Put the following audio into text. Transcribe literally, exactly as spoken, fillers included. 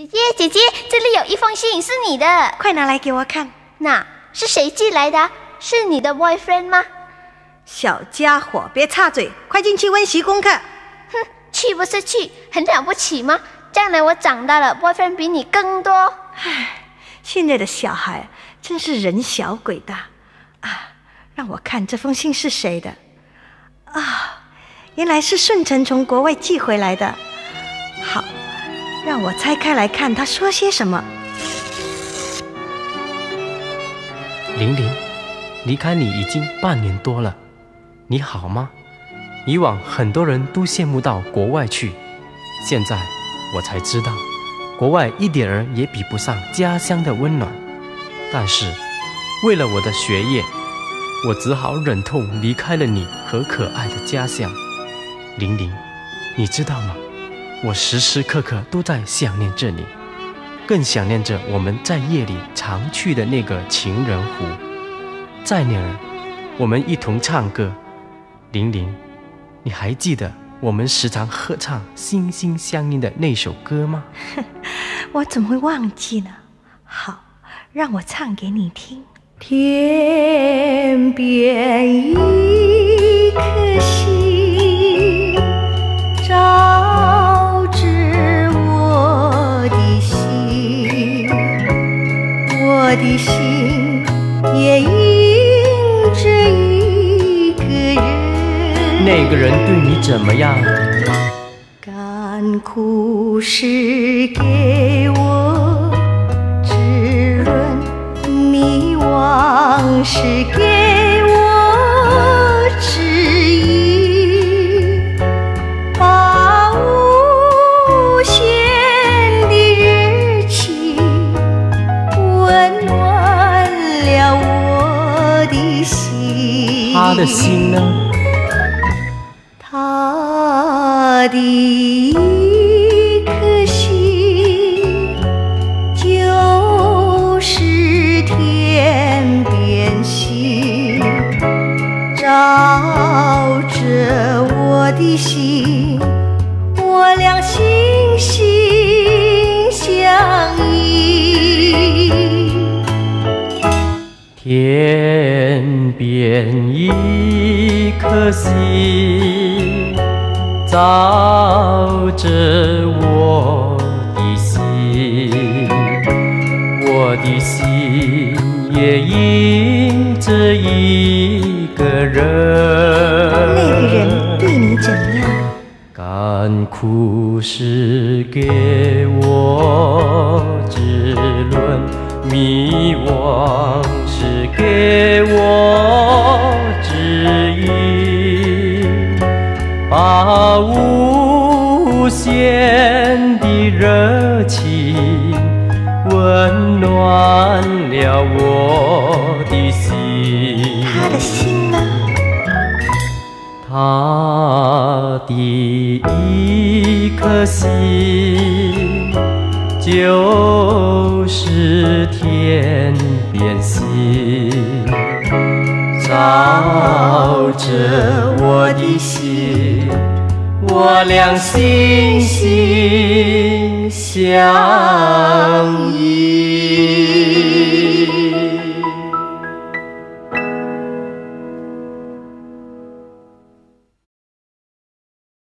姐姐，姐姐，这里有一封信是你的， 快拿来给我看。 那是谁寄来的？是你的 boyfriend 吗？ 小家伙，别插嘴，快进去温习功课。 哼，去不是去，很了不起吗？将来我长大了 ，boyfriend 比你更多。 唉，现在的小孩真是人小鬼大啊！让我看这封信是谁的啊？原来是顺成从国外寄回来的。好，让我拆开来看，他说些什么。 玲玲，离开你已经半年多了，你好吗？以往很多人都羡慕到国外去，现在我才知道，国外一点儿也比不上家乡的温暖。但是，为了我的学业，我只好忍痛离开了你和可爱的家乡。玲玲，你知道吗？我时时刻刻都在想念着你，更想念着我们在夜里常去的那个情人湖。在那儿，我们一同唱歌。玲玲，你还记得我们时常合唱心心相印的那首歌吗？ 我怎么会忘记呢？好，让我唱给你听。天边一颗星，照知我的心，我的心也因着一个人。 那个人对你怎么样？ 甘苦是给我滋润，迷惘是给我指引，把无限的热情温暖了我的心。 他的心呢？ 他的一颗心，就是天边星，照着我的心，我俩心心相印。 天边一颗星，照着我的心，我的心也因着一个人。 那个人对你怎么样？ 甘苦是给我滋润，迷惘是给我指引，把无限的热情温暖了我的心。 他的心呢？ 他的一颗心，就是天边星，照着我的心，我俩心心相印。